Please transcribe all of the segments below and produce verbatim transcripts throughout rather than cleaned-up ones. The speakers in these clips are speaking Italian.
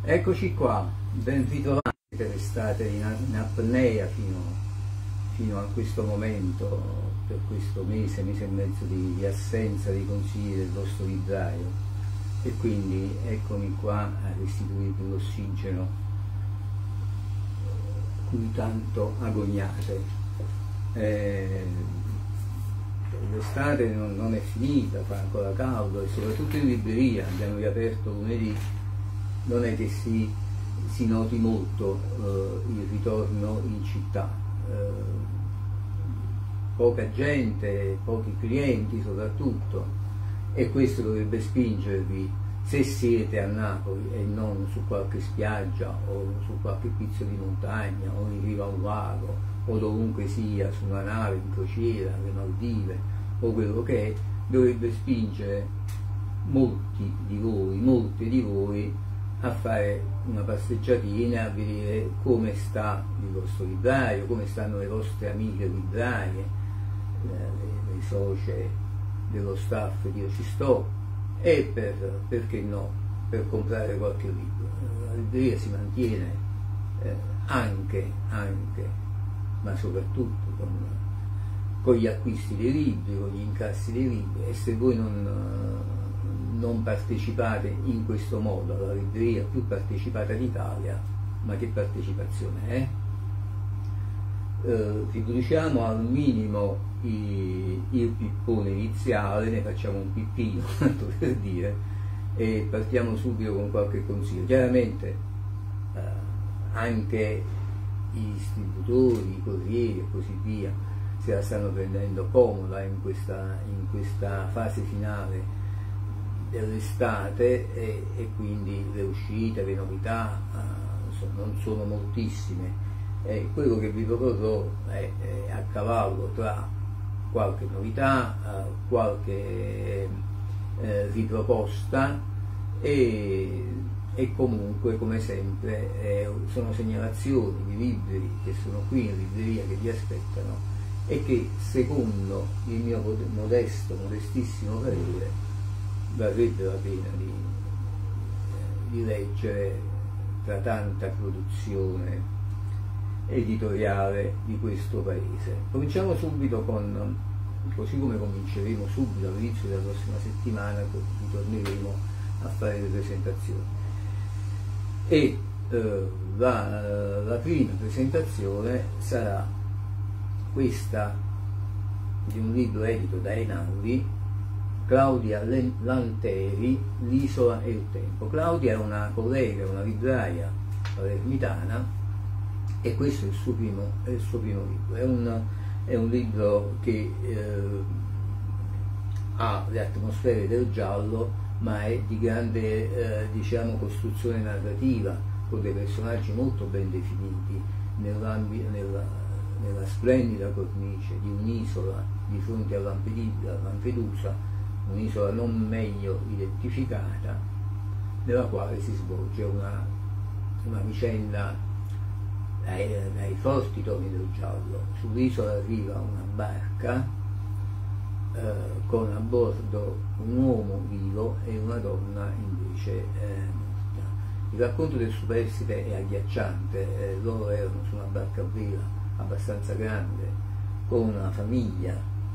Eccoci qua, ben ritrovati per state in, in apnea fino, fino a questo momento, per questo mese, mese e mezzo di, di assenza dei consigli del vostro libraio, e quindi eccomi qua a restituirvi l'ossigeno cui tanto agoniate. Eh, L'estate non, non è finita, fa ancora caldo e soprattutto in libreria, abbiamo riaperto lunedì, non è che si, si noti molto eh, il ritorno in città, eh, poca gente, pochi clienti soprattutto, e questo dovrebbe spingervi, se siete a Napoli e non su qualche spiaggia o su qualche pizzo di montagna o in riva a un lago o dovunque sia, su una nave, in crociera, alle Maldive o quello che è, dovrebbe spingere molti di voi, molte di voi a fare una passeggiatina, a vedere come sta il vostro libraio, come stanno le vostre amiche libraie, le, le socie dello staff di Io Ci Sto, e per, perché no, per comprare qualche libro. La libreria si mantiene eh, anche, anche, ma soprattutto con, con gli acquisti dei libri, con gli incassi dei libri, e se voi non, non partecipate in questo modo alla libreria più partecipata d'Italia, ma che partecipazione è? Eh, riduciamo al minimo i, il pippone iniziale, ne facciamo un pippino, tanto per dire, e partiamo subito con qualche consiglio. Chiaramente eh, anche i distributori, i corrieri e così via se la stanno prendendo comoda in questa, in questa fase finale dell'estate, e, e quindi le uscite, le novità eh, non sono moltissime. E quello che vi proporrò è, è a cavallo tra qualche novità, eh, qualche eh, riproposta e, e comunque, come sempre, eh, sono segnalazioni di libri che sono qui in libreria, che vi aspettano e che, secondo il mio modesto, modestissimo parere, varrebbe la pena di, di leggere tra tanta produzione editoriale di questo paese. Cominciamo subito con, così come cominceremo subito all'inizio della prossima settimana, ritorneremo a fare le presentazioni. E eh, la, la prima presentazione sarà questa di un libro edito da Einaudi, Claudia Lanteri, L'isola e il tempo. Claudia è una collega, una libraia palermitana, e questo è il suo primo, è il suo primo libro. È un, è un libro che eh, ha le atmosfere del giallo, ma è di grande eh, diciamo, costruzione narrativa, con dei personaggi molto ben definiti nella, nella splendida cornice di un'isola di fronte a Lampedusa, un'isola non meglio identificata, nella quale si svolge una, una vicenda dai, dai forti toni del giallo. Sull'isola arriva una barca eh, con a bordo un uomo vivo e una donna invece eh, morta. Il racconto del superstite è agghiacciante. Eh, loro erano su una barca a vela abbastanza grande, con una famiglia,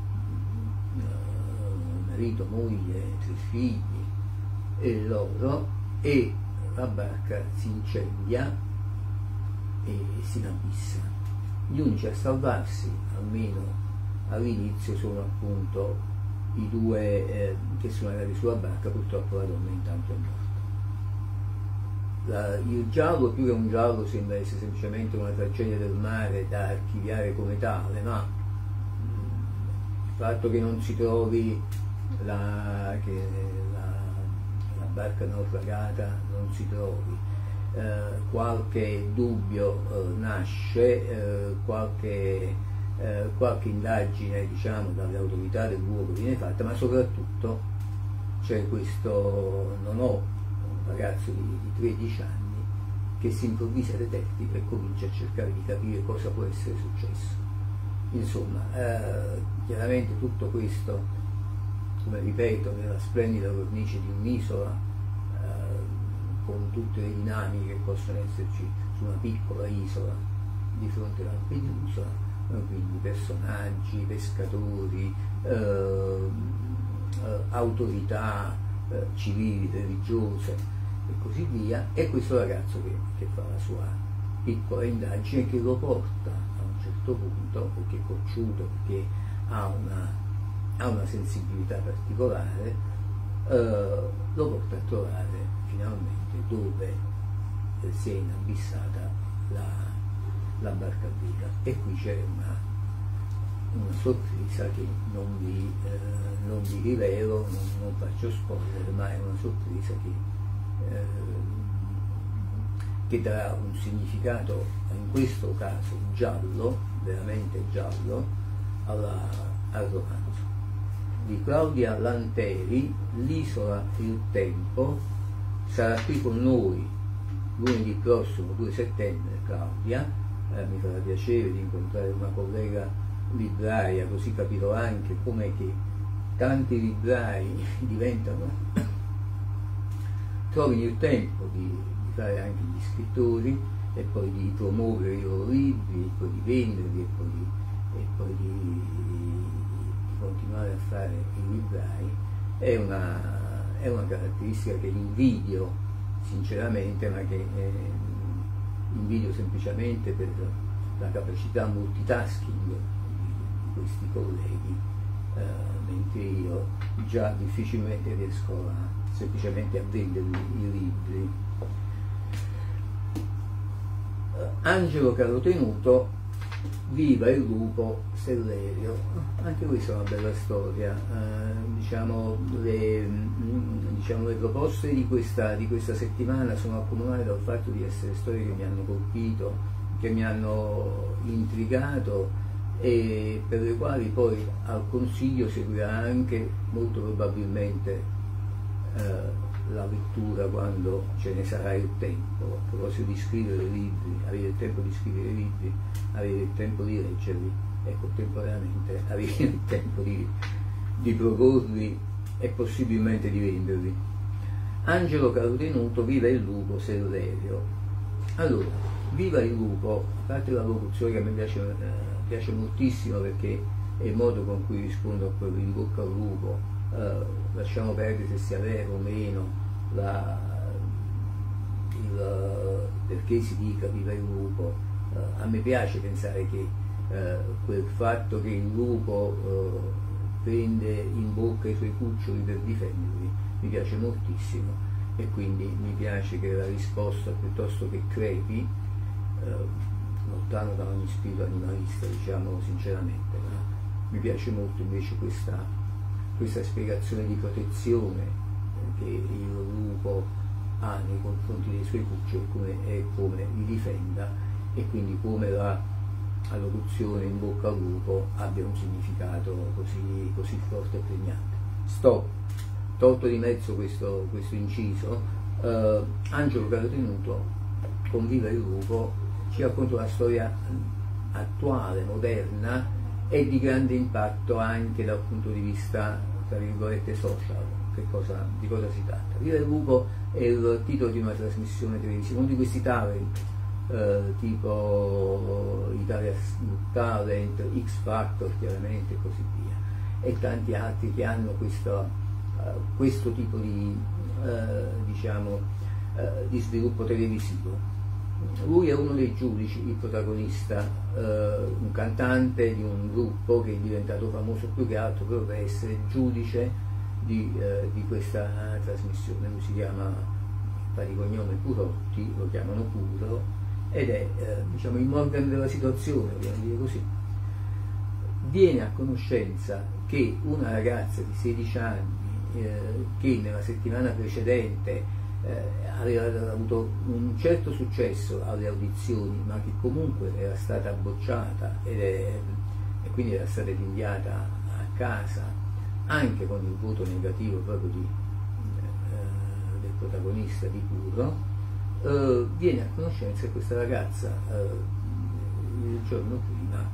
eh, marito, moglie, tre figli e loro, e la barca si incendia e si inabissa. Gli unici a salvarsi, almeno all'inizio, sono appunto i due eh, che sono andati sulla barca. Purtroppo la donna intanto è morta. La, il giallo, più che un giallo, sembra essere semplicemente una tragedia del mare da archiviare come tale, ma mh, il fatto che non si trovi la, che la, la barca naufragata non si trovi, Eh, qualche dubbio eh, nasce, eh, qualche, eh, qualche indagine, diciamo, dalle autorità del luogo viene fatta, ma soprattutto c'è questo nonò, un ragazzo di, di tredici anni, che si improvvisa detective e comincia a cercare di capire cosa può essere successo. Insomma, eh, chiaramente tutto questo, come ripeto, nella splendida cornice di un'isola con tutte le dinamiche che possono esserci su una piccola isola di fronte a Lampedusa, quindi personaggi, pescatori, eh, eh, autorità eh, civili, religiose e così via, e questo ragazzo che, che fa la sua piccola indagine, che lo porta a un certo punto, perché è cocciuto, perché ha una, ha una sensibilità particolare, eh, lo porta a trovare finalmente dove eh, si è inabissata la, la barca a vela. E qui c'è una, una sorpresa che non vi, eh, non vi rivelo, non, non faccio spoiler, ma è una sorpresa che, eh, che darà un significato, in questo caso giallo, veramente giallo, alla, al romanzo di Claudia Lanteri, L'isola e il tempo. Sarà qui con noi lunedì prossimo, due settembre, Claudia. Eh, mi farà piacere di incontrare una collega libraia, così capirò anche com'è che tanti librai diventano, trovino il tempo di, di fare anche gli scrittori, e poi di promuovere i loro libri, e poi di venderli, e poi di, e poi di, di continuare a fare i librai. È una, è una caratteristica che invidio sinceramente, ma che eh, invidio semplicemente per la capacità multitasking di, di questi colleghi, eh, mentre io già difficilmente riesco a, semplicemente a venderli i libri. Uh, Angelo Carotenuto, Viva il lupo Sellerio. Anche questa è una bella storia. Uh, diciamo, le, mm, diciamo le proposte di questa, di questa settimana sono accomunate dal fatto di essere storie che mi hanno colpito, che mi hanno intrigato, e per le quali poi al consiglio seguirà anche molto probabilmente eh, la lettura quando ce ne sarà il tempo. A proposito di scrivere libri, avere il tempo di scrivere libri, avere il tempo di leggerli e contemporaneamente avere il tempo di, di proporli e possibilmente di venderli. Angelo Carotenuto, Viva il lupo Sellerio. Allora, Viva il lupo, a parte la locuzione che a me piace, eh, piace moltissimo, perché è il modo con cui rispondo a quello in bocca al lupo, eh, lasciamo perdere se sia vero o meno la, il, perché si dica viva il lupo. Eh, a me piace pensare che eh, quel fatto che il lupo eh, prende in bocca i suoi cuccioli per difenderli mi piace moltissimo, e quindi mi piace che la risposta, piuttosto che crepi, eh, lontano da ogni spirito animalista, diciamo sinceramente, ma mi piace molto invece questa, questa spiegazione di protezione che il lupo ha nei confronti dei suoi cuccioli, come, e come li difenda, e quindi come la, la locuzione in bocca al lupo abbia un significato così, così forte e pregnante. Stop, tolto di mezzo questo, questo inciso. eh, Angelo Carotenuto con Viva il lupo ci racconta una storia attuale, moderna e di grande impatto anche dal punto di vista, tra virgolette, social. Che cosa, di cosa si tratta? Viva il lupo è il titolo di una trasmissione televisiva, uno di questi talent, eh, tipo Italia's Talent, X Factor chiaramente, e così via, e tanti altri che hanno questo, uh, questo tipo di, uh, diciamo, uh, di sviluppo televisivo. Lui è uno dei giudici, il protagonista, uh, un cantante di un gruppo che è diventato famoso più che altro per essere giudice Di, eh, di questa trasmissione. Lui si chiama, fa di cognome Purotti, lo chiamano Puro, ed è eh, diciamo il Morgan della situazione, vogliamo dire così. Viene a conoscenza che una ragazza di sedici anni, eh, che nella settimana precedente eh, aveva avuto un certo successo alle audizioni, ma che comunque era stata bocciata ed è, e quindi era stata rinviata a casa anche con il voto negativo proprio di, eh, del protagonista di Puro, eh, viene a conoscenza che questa ragazza eh, il giorno prima,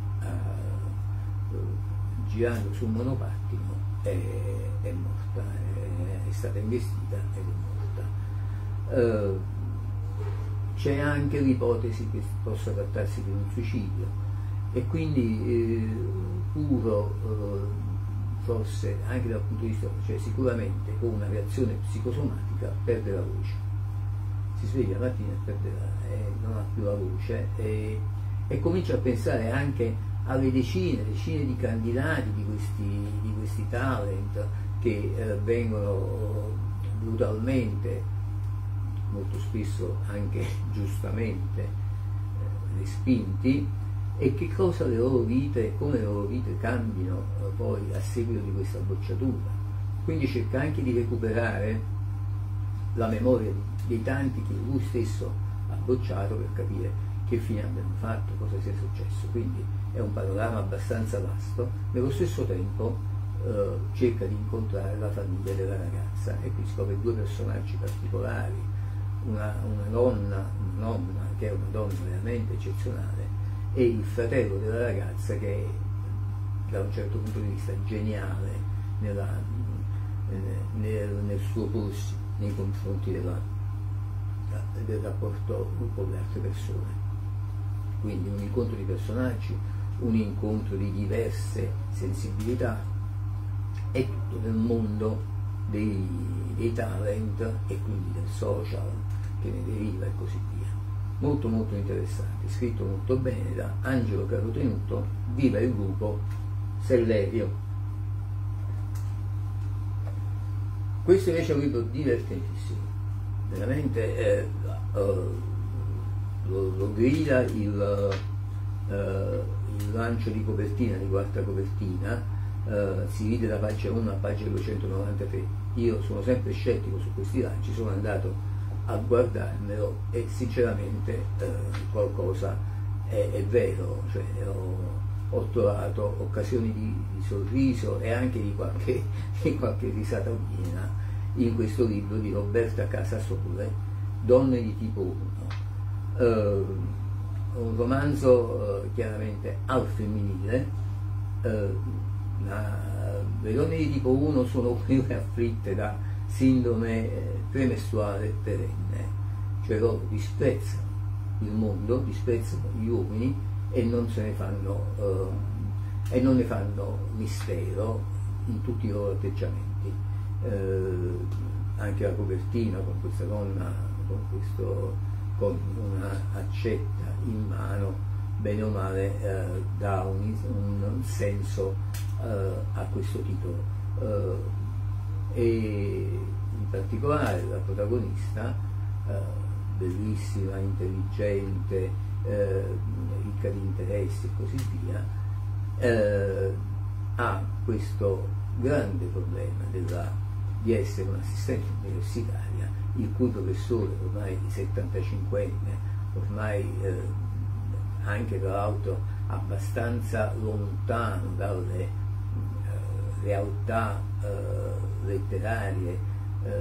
eh, girando su un monopattino, è, è morta, è, è stata investita ed è morta. eh, c'è anche l'ipotesi che possa trattarsi di un suicidio, e quindi eh, puro eh, forse anche dal punto di vista, cioè sicuramente con una reazione psicosomatica, perde la voce, si sveglia la mattina e perde la, eh, non ha più la voce, e, e comincia a pensare anche alle decine, decine di candidati di questi, di questi talent che eh, vengono brutalmente, molto spesso anche giustamente, eh, respinti, e che cosa le loro vite, come le loro vite cambino eh, poi a seguito di questa bocciatura. Quindi cerca anche di recuperare la memoria dei tanti che lui stesso ha bocciato, per capire che fine abbiano fatto, cosa sia successo. Quindi è un panorama abbastanza vasto. Nello stesso tempo eh, cerca di incontrare la famiglia della ragazza, e qui scopre due personaggi particolari, una, una donna, una nonna che è una donna veramente eccezionale, e il fratello della ragazza che è, da un certo punto di vista, geniale nella, nel, nel suo porsi nei confronti della, del rapporto con le altre persone. Quindi un incontro di personaggi, un incontro di diverse sensibilità, e tutto nel mondo dei, dei talent, e quindi del social che ne deriva e così via. Molto molto interessante, scritto molto bene da Angelo Carotenuto. Viva il lupo Sellerio. Questo invece è un libro divertentissimo, veramente eh, uh, lo, lo grida il, uh, il lancio di copertina, di quarta copertina, uh, si ride da pagina uno a pagina duecentonovantatré. Io sono sempre scettico su questi lanci, sono andato a guardarmelo e sinceramente eh, qualcosa è, è vero, cioè ho, ho trovato occasioni di, di sorriso e anche di qualche, di qualche risata piena in questo libro di Roberta Casasole, Donne di tipo uno, eh, un romanzo eh, chiaramente al femminile. eh, ma le donne di tipo uno sono quelle afflitte da sindrome eh, premestruale perenne, cioè loro disprezzano il mondo, disprezzano gli uomini e non se ne fanno eh, e non ne fanno mistero in tutti i loro atteggiamenti. Eh, anche la copertina con questa donna con, questo, con una accetta in mano, bene o male eh, dà un, un senso eh, a questo titolo. Eh, e in particolare la protagonista, eh, bellissima, intelligente, eh, ricca di interessi e così via, eh, ha questo grande problema della, di essere un'assistente universitaria, il cui professore, ormai settantacinquenne, ormai eh, anche tra l'altro abbastanza lontano dalle eh, realtà eh, letterarie eh,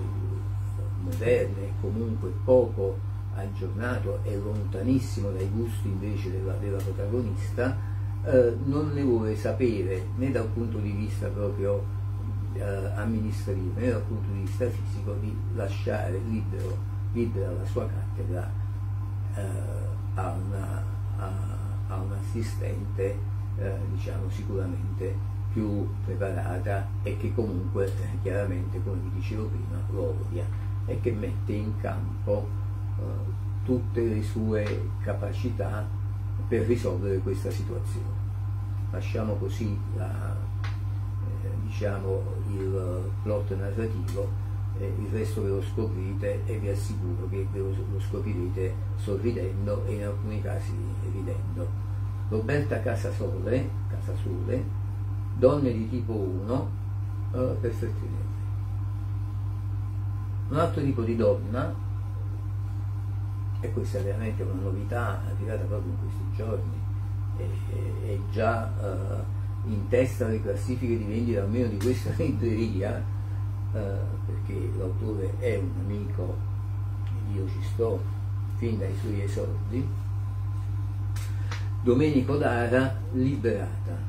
moderne, comunque poco aggiornato e lontanissimo dai gusti invece della, della protagonista, eh, non ne vuole sapere né dal punto di vista proprio eh, amministrativo né dal punto di vista fisico di lasciare libero, libera la sua cattedra eh, a, una, a, a un assistente eh, diciamo sicuramente più preparata, e che comunque eh, chiaramente, come vi dicevo prima, lo odia e che mette in campo eh, tutte le sue capacità per risolvere questa situazione. Lasciamo così la, eh, diciamo il plot narrativo, eh, il resto ve lo scoprite, e vi assicuro che ve lo, lo scoprirete sorridendo e in alcuni casi ridendo. Roberta Casasole, Casasole Donne di tipo uno, eh, per Feltrinelli. Un altro tipo di donna, e questa è veramente una novità arrivata proprio in questi giorni, è, è già eh, in testa alle classifiche di vendita almeno di questa libreria, eh, perché l'autore è un amico ed io ci sto fin dai suoi esordi. Domenico Dara, Liberata,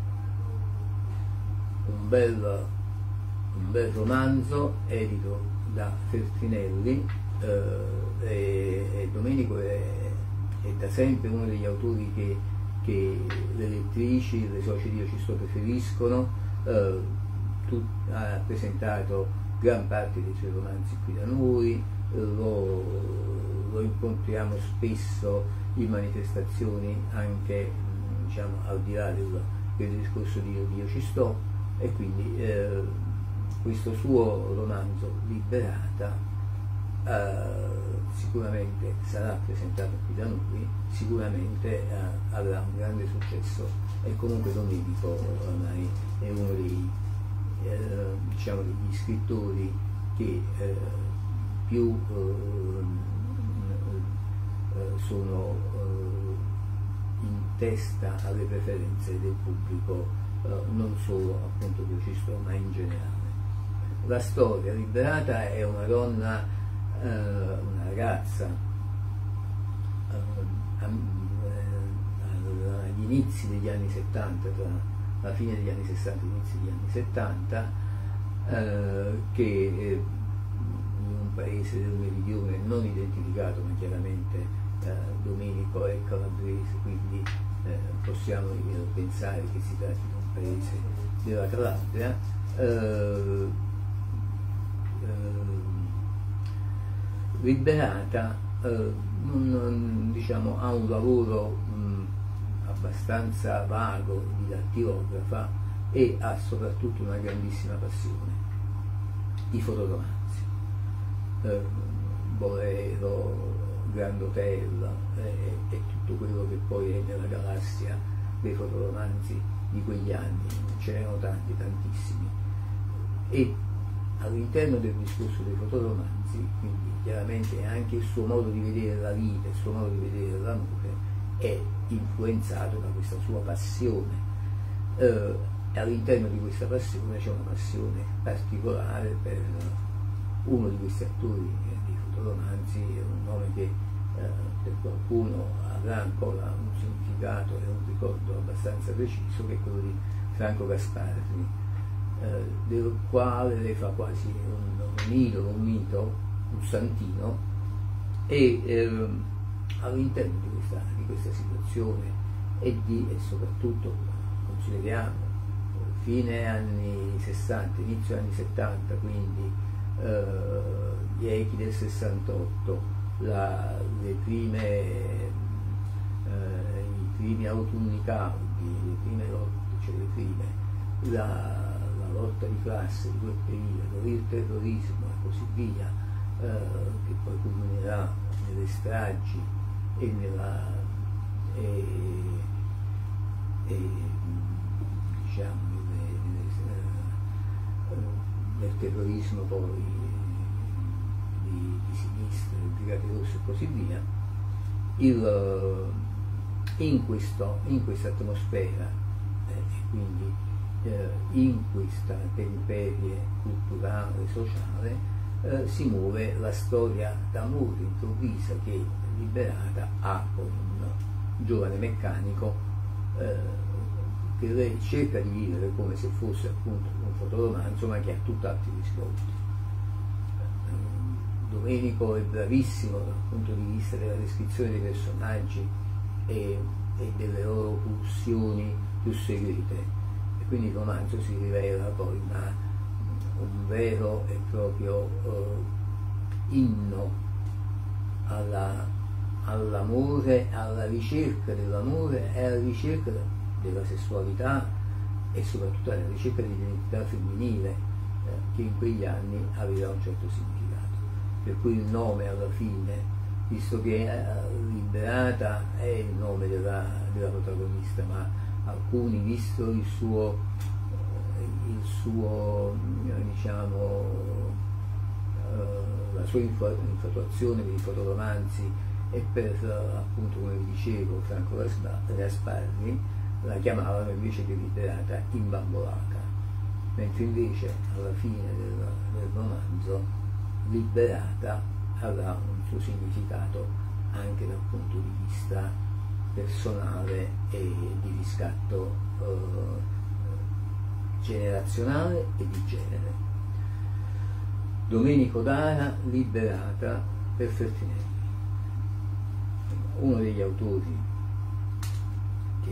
un bel, un bel romanzo edito da Feltrinelli, eh, e, e Domenico è, è da sempre uno degli autori che, che le lettrici, le socie di Io Ci Sto preferiscono. eh, tu, ha presentato gran parte dei suoi romanzi qui da noi, lo, lo incontriamo spesso in manifestazioni anche, diciamo, al di là del, del discorso di Io, di Io Ci Sto, e quindi eh, questo suo romanzo Liberata eh, sicuramente sarà presentato qui da noi, sicuramente eh, avrà un grande successo, e comunque Domenico ormai è uno dei, eh, diciamo, degli scrittori che eh, più eh, eh, sono eh, in testa alle preferenze del pubblico, eh, non solo appunto di Io Ci Sto, ma in generale. La storia Liberata è una donna, eh, una ragazza eh, agli inizi degli anni settanta, tra la fine degli anni sessanta e inizi degli anni settanta, eh, che eh, in un paese del meridione non identificato, ma chiaramente eh, Domenico è calabrese, quindi eh, possiamo pensare che si tratti di un paese della Calabria. eh, Liberata eh, non, diciamo, ha un lavoro mh, abbastanza vago di dattilografa, e ha soprattutto una grandissima passione: i fotoromanzi, eh, Bolero, Grand Hotel eh, e tutto quello che poi è nella galassia dei fotoromanzi di quegli anni. Ce n'erano tanti, tantissimi, e all'interno del discorso dei fotoromanzi, quindi chiaramente anche il suo modo di vedere la vita, il suo modo di vedere l'amore è influenzato da questa sua passione. Eh, e all'interno di questa passione c'è una passione particolare per uno di questi attori dei fotoromanzi, un nome che eh, per qualcuno avrà ancora un significato e un ricordo abbastanza preciso, che è quello di Franco Gasparri, Eh, del quale lei fa quasi un, un idolo, un mito, un santino, e eh, all'interno di questa, di questa situazione e, di, e soprattutto consideriamo fine anni sessanta, inizio anni settanta, quindi eh, gli echi del sessantotto, la, le prime, eh, i primi autunni caldi, le prime lotte, cioè le prime, la lotta di classe di quel periodo, il terrorismo e così via, eh, che poi culminerà nelle stragi e, nella, e, e diciamo nelle, nelle, eh, nel terrorismo poi di, di sinistra, del Brigate Rosse e così via. Il, in, questo, in questa atmosfera eh, e quindi in questa temperie culturale e sociale eh, si muove la storia d'amore improvvisa che Liberata ha con un giovane meccanico eh, che lei cerca di vivere come se fosse appunto un fotoromanzo, ma che ha tutt'altri risvolti. Domenico è bravissimo dal punto di vista della descrizione dei personaggi e, e delle loro pulsioni più segrete. Quindi il romanzo si rivela poi una, un vero e proprio eh, inno alla, all'amore, alla ricerca dell'amore e alla ricerca della sessualità, e soprattutto alla ricerca dell'identità femminile, eh, che in quegli anni aveva un certo significato. Per cui il nome alla fine, visto che eh, Liberata è il nome della, della protagonista, ma alcuni, visto il suo, il suo diciamo, la sua infatuazione per i fotoromanzi e per, appunto, come vi dicevo, Franco Gasparri, la chiamavano invece che Liberata imbambolata, mentre invece alla fine del, del romanzo Liberata avrà un suo significato anche dal punto di vista personale e di riscatto eh, generazionale e di genere. Domenico Dara, Liberata, per Feltrinelli, uno degli autori che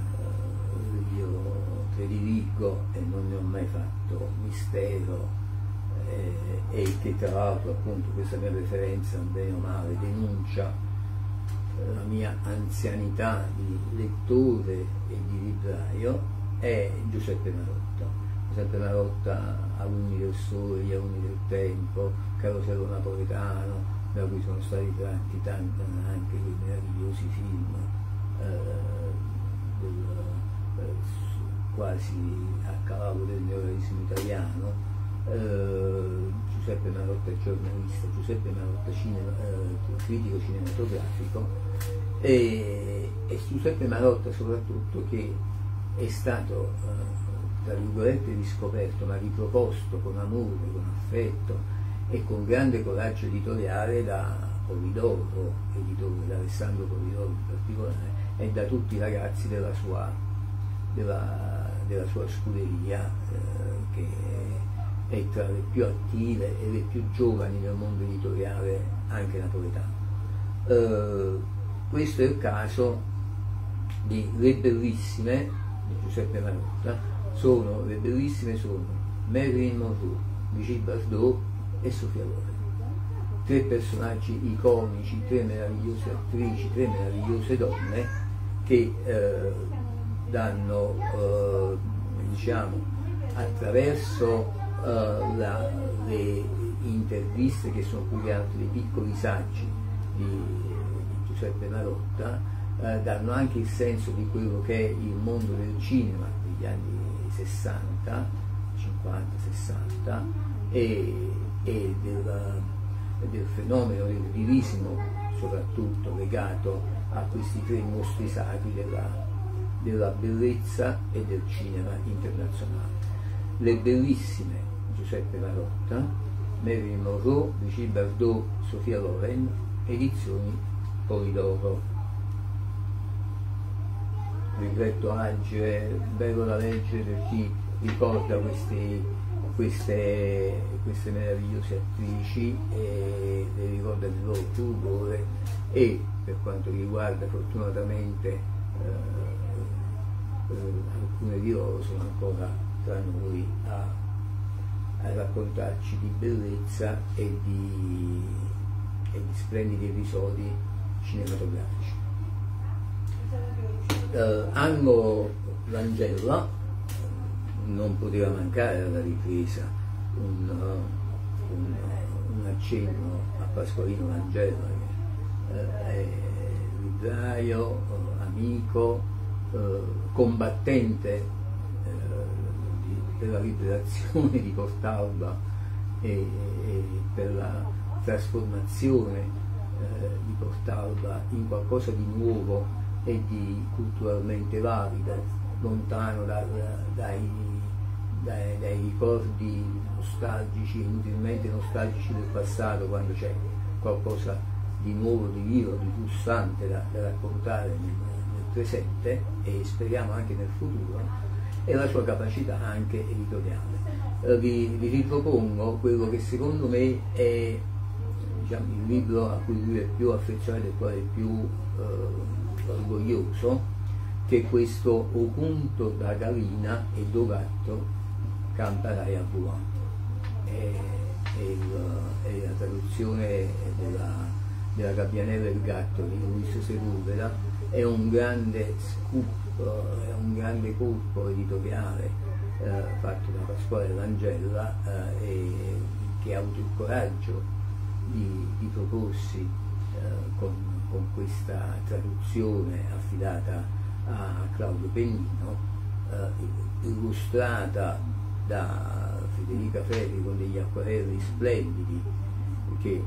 eh, io prediligo e non ne ho mai fatto mistero, eh, e che tra l'altro appunto questa mia preferenza bene o male denuncia eh, la mia anzianità di lettore e di libraio, è Giuseppe Marotta. Giuseppe Marotta, Alunni del Sole, Gli Alunni del Tempo, Carosello Napoletano, da cui sono stati tratti tanti anche quei meravigliosi film eh, del, eh, quasi a cavallo del neorealismo italiano. eh, Giuseppe Marotta è giornalista, Giuseppe Marotta cinema, eh, critico cinematografico, e, e Giuseppe Marotta soprattutto, che è stato eh, tra virgolette riscoperto, ma riproposto con amore, con affetto e con grande coraggio editoriale da Polidoro, editore, da Alessandro Polidoro in particolare, e da tutti i ragazzi della sua, della, della sua scuderia, eh, che è tra le più attive e le più giovani del mondo editoriale anche napoletano. Eh, questo è il caso di Le Bellissime di Giuseppe Marotta. Sono, le bellissime sono Marilyn Monroe, Brigitte Bardot e Sofia Loren, tre personaggi iconici, tre meravigliose attrici, tre meravigliose donne che eh, danno, eh, diciamo, attraverso eh, la, le interviste, che sono più che altro dei piccoli saggi di, di Giuseppe Marotta, eh, danno anche il senso di quello che è il mondo del cinema degli anni sessanta, cinquanta, sessanta, e, e del, del fenomeno del divismo, soprattutto legato a questi tre mostri sacri della, della bellezza e del cinema internazionale. Le Bellissime, Giuseppe Marotta, Marilyn Monroe, Brigitte Bardot, Sofia Loren, edizioni Polidoro. Libretto agile, bello da leggere per chi ricorda questi, queste, queste meravigliose attrici e le ricorda il loro fulgore, e per quanto riguarda fortunatamente eh, eh, alcune di loro sono ancora tra noi a, a raccontarci di bellezza e di, e di splendidi episodi cinematografici. Uh, Anno Langella, non poteva mancare alla ripresa un, uh, un, un accenno a Pasqualino Langella, che uh, è libraio, uh, amico, uh, combattente uh, di, per la liberazione di Portalba e, e per la trasformazione uh, di Portalba in qualcosa di nuovo e di culturalmente valido, lontano da, dai, dai, dai ricordi nostalgici, inutilmente nostalgici del passato, quando c'è qualcosa di nuovo, di vivo, di pulsante da, da raccontare nel, nel presente, e speriamo anche nel futuro, e la sua capacità anche editoriale. Eh, vi, vi ripropongo quello che secondo me è, diciamo, il libro a cui lui è più affezionato e quale è più eh, orgoglioso, che è questo Opunto da Galina e Dogatto Camparai a Buon. È, è, il, è la traduzione della, della Gabbianella e il gatto di Luis Sepúlveda. È un grande scoop, è un grande colpo editoriale eh, fatto da Pasquale Langella, eh, e che ha avuto il coraggio di, di proporsi eh, con con questa traduzione affidata a Claudio Pennino, eh, illustrata da Federica Ferri con degli acquarelli splendidi che eh,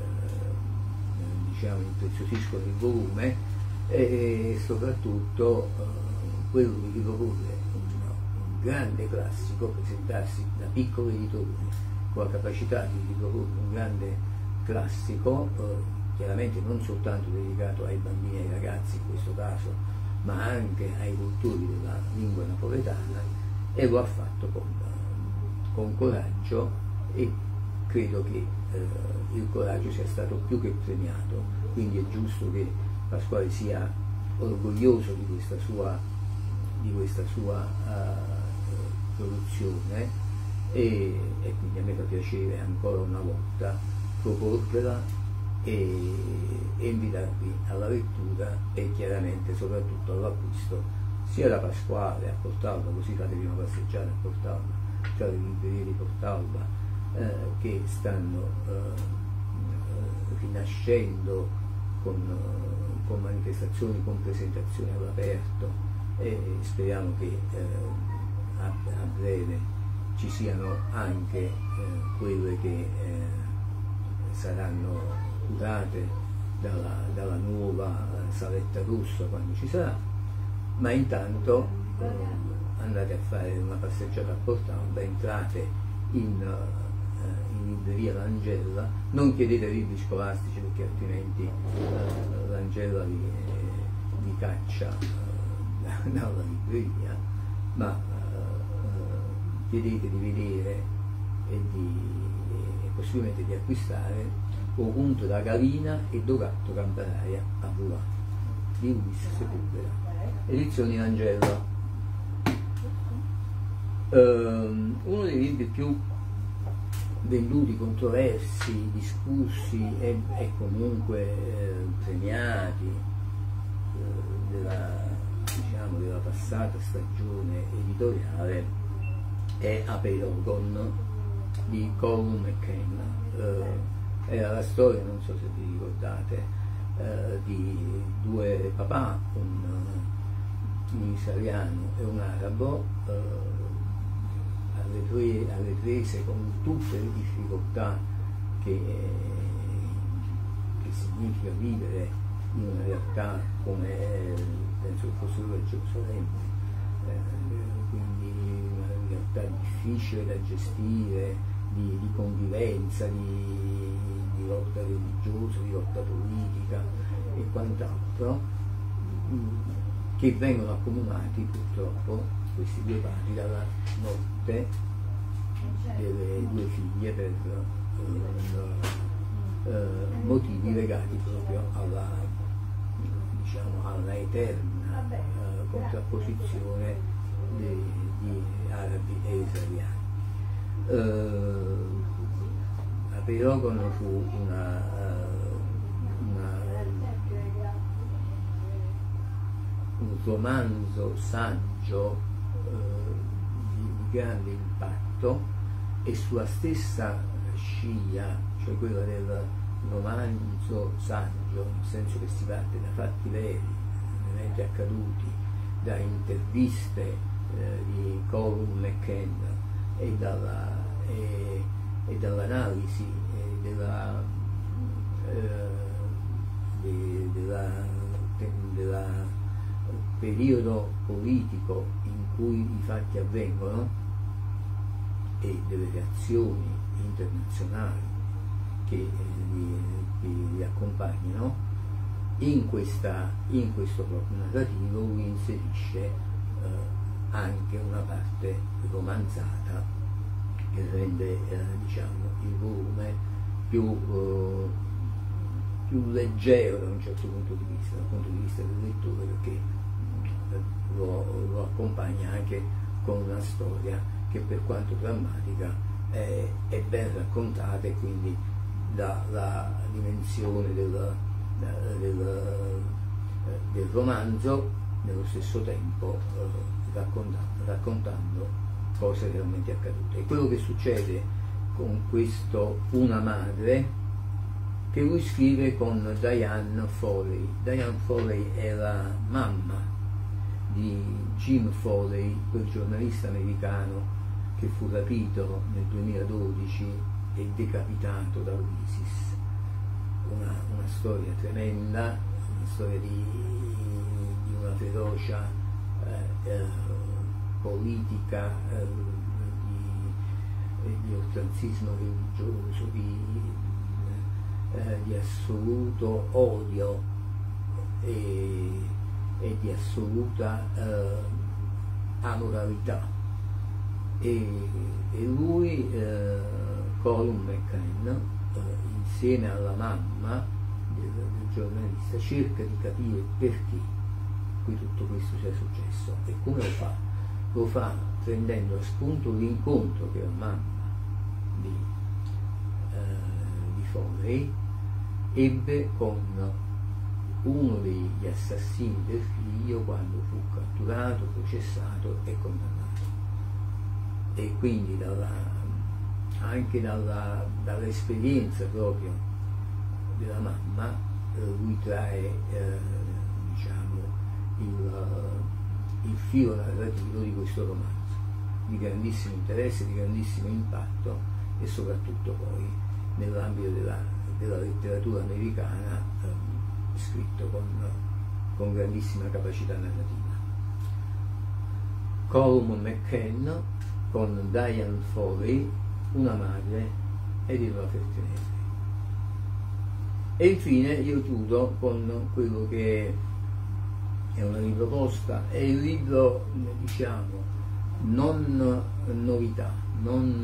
diciamo impreziosiscono il volume, e soprattutto eh, quello di riproporre un, un grande classico, presentarsi da piccolo editore con la capacità di riproporre un grande classico, eh, chiaramente non soltanto dedicato ai bambini e ai ragazzi in questo caso, ma anche ai cultori della lingua napoletana, e lo ha fatto con, con coraggio, e credo che eh, il coraggio sia stato più che premiato, quindi è giusto che Pasquale sia orgoglioso di questa sua, di questa sua uh, produzione e, e quindi a me fa piacere ancora una volta proporvela e, e invitarvi alla lettura e chiaramente soprattutto all'acquisto sia da Pasquale a Portalba, così fatevi una passeggiata a Portalba, cioè le librerie di Portalba eh, che stanno eh, eh, rinascendo con, eh, con manifestazioni, con presentazioni all'aperto e speriamo che eh, a, a breve ci siano anche eh, quelle che eh, saranno curate dalla, dalla nuova saletta rossa quando ci sarà, ma intanto eh, andate a fare una passeggiata a Portalba, entrate in, eh, in libreria L'Angella, non chiedete libri scolastici perché altrimenti eh, L'Angella vi, eh, vi caccia eh, dalla libreria, ma eh, chiedete di vedere e, di, e possibilmente di acquistare Ovunque da Galina e Dogatto Campanaria a Vulà di Luis Sepulveda, edizioni L'Angella. Um, uno dei libri più venduti, controversi, discussi e, e comunque eh, premiati eh, della, diciamo, della passata stagione editoriale è Apeirogon di Colum McCann. Uh, era la storia, non so se vi ricordate, uh, di due papà, un, un israeliano e un arabo, uh, alle, pre, alle prese con tutte le difficoltà che, che significa vivere in una realtà come penso fosse la Gerusalemme, eh, quindi una realtà difficile da gestire, di, di convivenza, di, di lotta religiosa, di lotta politica e quant'altro, che vengono accomunati purtroppo questi due padri dalla morte delle due figlie per eh, eh, motivi legati proprio alla, diciamo, alla eterna eh, contrapposizione di, di arabi e israeliani. Uh, Apeirogon fu una, uh, una, un romanzo saggio uh, di, di grande impatto e sulla stessa scia, cioè quella del romanzo saggio, nel senso che si parte da fatti veri, eventi accaduti, da interviste eh, di Colum McCann e, dalla, e, e dall'analisi e della, eh, de, della, de, della periodo politico in cui i fatti avvengono e delle reazioni internazionali che eh, li, li, li accompagnano, in, questa, in questo proprio narrativo lui inserisce eh, anche una parte romanzata che rende eh, diciamo, il volume più, eh, più leggero da un certo punto di vista, dal punto di vista del lettore, perché eh, lo, lo accompagna anche con una storia che per quanto drammatica è, è ben raccontata e quindi dà la dimensione del, del, del romanzo nello stesso tempo eh, raccontando, raccontando cose realmente accadute. E quello che succede con questo Una madre, che lui scrive con Diane Foley. Diane Foley è la mamma di Jim Foley, quel giornalista americano che fu rapito nel duemiladodici e decapitato dall'ISIS. Una, una storia tremenda, una storia di, di una ferocia eh, eh, politica, eh, di, di oltranzismo religioso, di, eh, di assoluto odio e, e di assoluta eh, amoralità. E, e lui, eh, Colum McCann, eh, insieme alla mamma del, del giornalista, cerca di capire perché qui tutto questo sia successo. E come lo fa? Lo fa prendendo a spunto l'incontro che la mamma di, eh, di Foley ebbe con uno degli assassini del figlio quando fu catturato, processato e condannato. E quindi dalla, anche dalla, dall'esperienza proprio della mamma eh, lui trae eh, diciamo il, il filo narrativo di questo romanzo, di grandissimo interesse, di grandissimo impatto, e soprattutto poi nell'ambito della, della letteratura americana eh, scritto con, con grandissima capacità narrativa. Cormac McCann con Diane Foley, Una madre ed il Raffertinese. E infine io chiudo con quello che è una riproposta, è il libro, diciamo, non novità, non,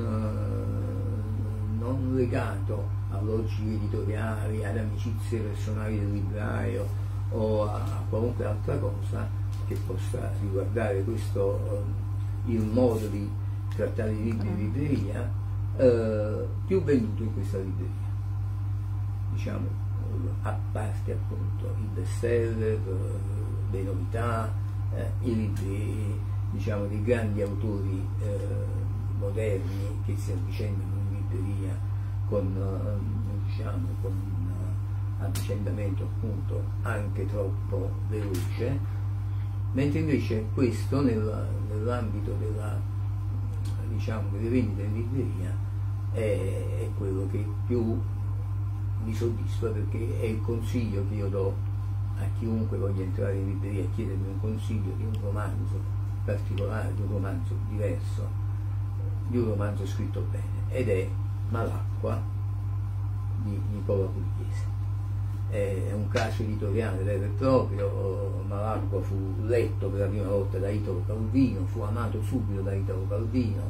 non legato a logiche editoriali, ad amicizie personali del libraio o a qualunque altra cosa che possa riguardare questo, il modo di trattare i libri in libreria, eh, più venduto in questa libreria, diciamo, a parte appunto i bestseller, le novità, eh, i libri, diciamo, di grandi autori eh, moderni che si avvicendano in libreria con, eh, diciamo, con un avvicendamento appunto anche troppo veloce, mentre invece questo nel, nell'ambito della, diciamo, delle vendite in libreria è, è quello che più mi soddisfa, perché è il consiglio che io do a chiunque voglia entrare in libreria e chiedermi un consiglio di un romanzo particolare, di un romanzo diverso, di un romanzo scritto bene, ed è Malacqua di Nicola Pugliese. È un caso editoriale vero e proprio. Malacqua fu letto per la prima volta da Italo Calvino, fu amato subito da Italo Calvino.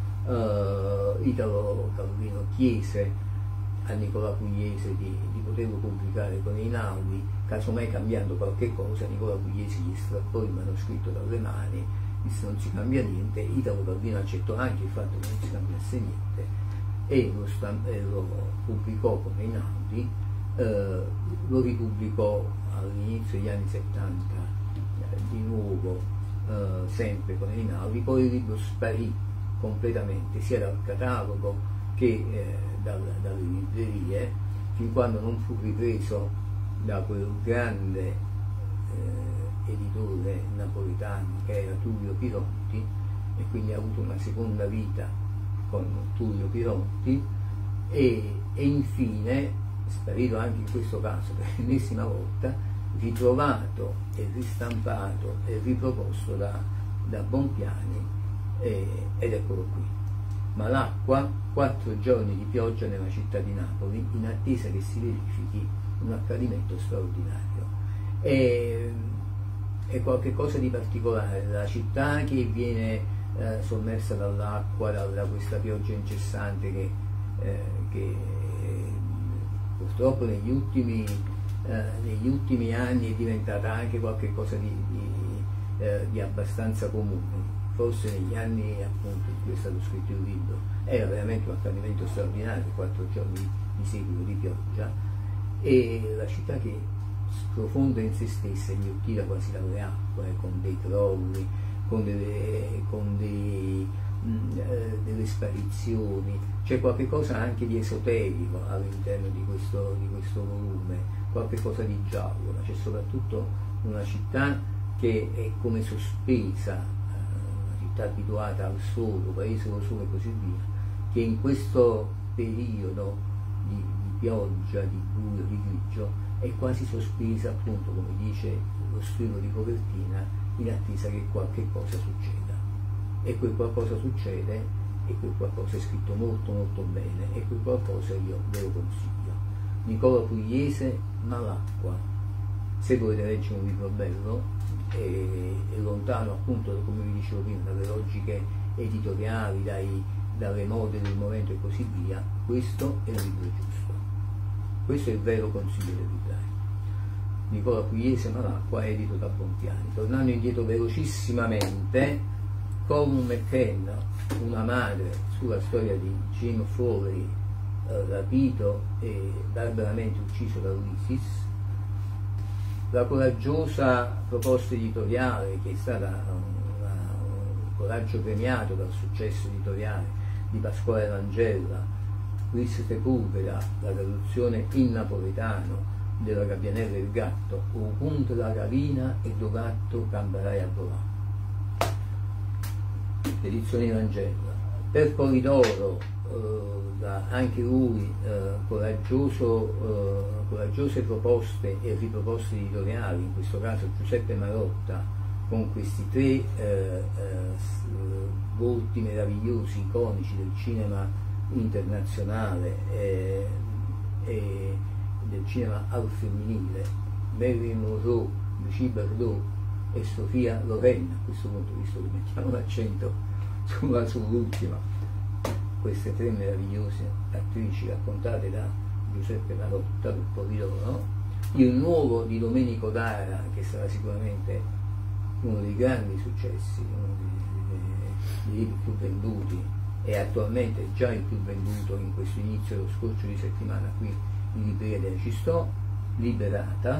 uh, Italo Calvino chiese a Nicola Pugliese di, di poterlo pubblicare con Einaudi, casomai cambiando qualche cosa. Nicola Pugliese gli strappò il manoscritto dalle mani, disse non si cambia niente. Italo Calvino accettò anche il fatto che non si cambiasse niente e lo, stamp- e lo pubblicò con Einaudi, eh, lo ripubblicò all'inizio degli anni settanta eh, di nuovo, eh, sempre con Einaudi. Poi il libro sparì completamente sia dal catalogo che eh, dalle librerie, fin quando non fu ripreso da quel grande eh, editore napoletano che era Tullio Pironti, e quindi ha avuto una seconda vita con Tullio Pironti, e, e infine, sparito anche in questo caso per l'ennesima volta, ritrovato e ristampato e riproposto da, da Bonpiani, eh, ed eccolo qui. Malacqua, quattro giorni di pioggia nella città di Napoli, in attesa che si verifichi un accadimento straordinario. È, è qualcosa di particolare, la città che viene eh, sommersa dall'acqua, da, da questa pioggia incessante che, eh, che purtroppo negli ultimi, eh, negli ultimi anni è diventata anche qualcosa di, di, eh, di abbastanza comune. Forse negli anni appunto in cui è stato scritto il libro era veramente un accadimento straordinario, quattro giorni di seguito di pioggia, e la città che sprofonda in se stessa, inghiottita quasi dalle acque, con dei crolli, con delle, con dei, mh, eh, delle sparizioni. C'è qualche cosa anche di esoterico all'interno di questo, di questo volume, qualche cosa di giallo, ma c'è soprattutto una città che è come sospesa, abituata al sole, paese del sole e così via, che in questo periodo di, di pioggia, di buio, di grigio è quasi sospesa, appunto come dice lo stilo di copertina, in attesa che qualche cosa succeda. E quel qualcosa succede, e quel qualcosa è scritto molto molto bene, e quel qualcosa io ve lo consiglio. Nicola Pugliese, Malacqua. Se volete leggere un libro bello e, e lontano appunto, come vi dicevo prima, dalle logiche editoriali, dai, dalle mode del momento e così via, questo è il libro giusto. Questo è il vero consiglio del libraio. Nicola Pugliese Malacqua, edito da Bonpiani. Tornando indietro velocissimamente, Cormac McCann, Una madre, sulla storia di Jim Foley, eh, rapito e barbaramente ucciso da Ulysses. La coraggiosa proposta editoriale, che è stata una, un coraggio premiato dal successo editoriale di Pasquale Langella, Luis Sepulveda, la traduzione in napoletano della Gabbianella e il gatto, o punto la gavina e do gatto camperai a volare. Edizioni Langella. Per Polidoro, eh, da, anche lui eh, coraggioso, eh, coraggiose proposte e riproposte editoriali, in questo caso Giuseppe Marotta, con questi tre eh, eh, volti meravigliosi, iconici del cinema internazionale eh, e del cinema al femminile, Marilyn Monroe, Lucie Bardot e Sofia Loren, a questo punto, visto che mettiamo l'accento sulla, sull'ultima, queste tre meravigliose attrici raccontate da Giuseppe Marotta per Polidoro, il nuovo di Domenico Dara, che sarà sicuramente uno dei grandi successi, uno dei, dei, dei libri più venduti e attualmente già il più venduto in questo inizio, lo scorcio di settimana qui in libreria della Cistò, Liberata.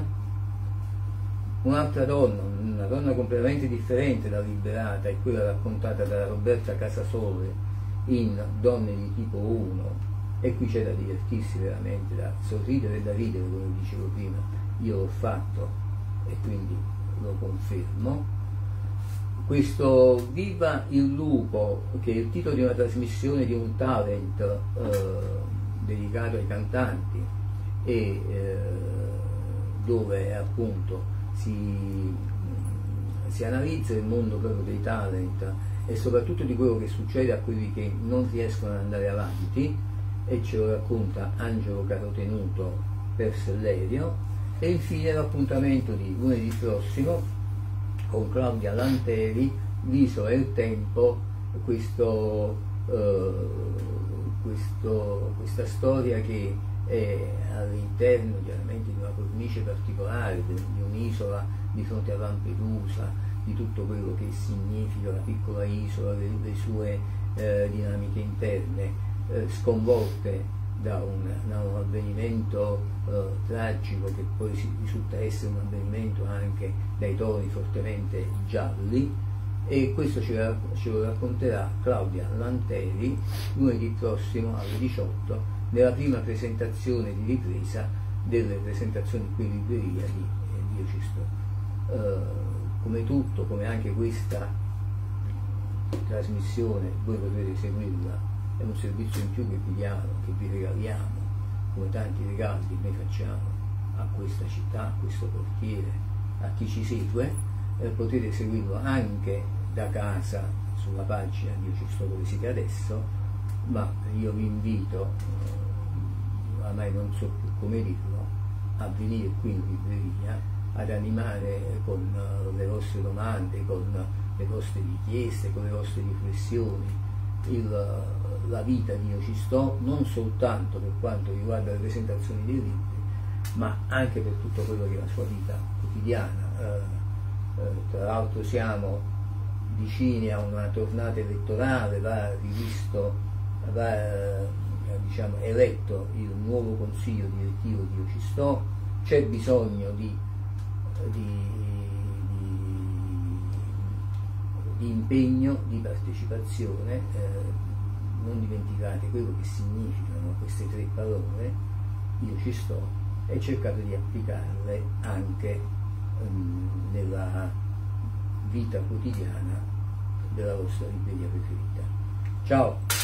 Un'altra donna, una donna completamente differente da Liberata, è quella raccontata da Roberta Casasole in Donne di tipo uno, e qui c'è da divertirsi veramente, da sorridere e da ridere, come dicevo prima. Io l'ho fatto e quindi lo confermo. Questo Viva il Lupo, che è il titolo di una trasmissione di un talent eh, dedicato ai cantanti, e eh, dove appunto si, si analizza il mondo proprio dei talent e soprattutto di quello che succede a quelli che non riescono ad andare avanti, e ce lo racconta Angelo Carotenuto per Sellerio. E infine l'appuntamento di lunedì prossimo con Claudia Lanteri, L'isola e il tempo, questo, eh, questo, questa storia che è all'interno chiaramente di una cornice particolare, di un'isola di fronte a Lampedusa, di tutto quello che significa la piccola isola, le, le sue eh, dinamiche interne, eh, sconvolte da un, da un avvenimento eh, tragico, che poi si risulta essere un avvenimento anche dai toni fortemente gialli. E questo ce, ce lo racconterà Claudia Lanteri lunedì prossimo alle diciotto, nella prima presentazione di ripresa delle presentazioni qui in libreria di eh, Dio ci sto. Eh, come tutto, come anche questa trasmissione, voi potrete seguirla, è un servizio in più che vi diamo, che vi regaliamo, come tanti regali che noi facciamo a questa città, a questo quartiere, a chi ci segue. Eh, potete seguirlo anche da casa sulla pagina Dio ci sto dove siete adesso, ma io vi invito, eh, ormai non so più come dirlo, a venire qui in libreria ad animare con uh, le vostre domande, con uh, le vostre richieste, con le vostre riflessioni il, uh, la vita di Io ci sto, non soltanto per quanto riguarda le presentazioni dei libri, ma anche per tutto quello che è la sua vita quotidiana. Uh, uh, tra l'altro siamo vicini a una tornata elettorale, va rivisto, va uh, diciamo, eletto il nuovo consiglio direttivo di Io ci sto, c'è bisogno di Di, di, di impegno, di partecipazione. Eh, non dimenticate quello che significano queste tre parole, Io ci sto, e cercate di applicarle anche um, nella vita quotidiana della vostra libreria preferita. Ciao!